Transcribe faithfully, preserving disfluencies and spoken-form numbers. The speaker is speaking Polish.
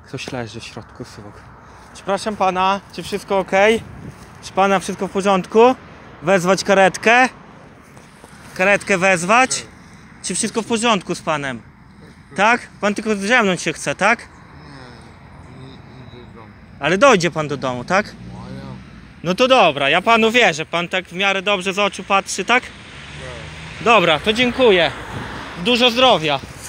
Ktoś leży w środku zwłok. Przepraszam pana, czy wszystko ok? Czy pana wszystko w porządku? Wezwać karetkę? Karetkę wezwać? Czy wszystko w porządku z panem? Tak? Pan tylko drzemnąć się chce, tak? Ale dojdzie pan do domu, tak? No to dobra, ja panu wierzę. Pan tak w miarę dobrze z oczu patrzy, tak? Dobra, to dziękuję. Dużo zdrowia.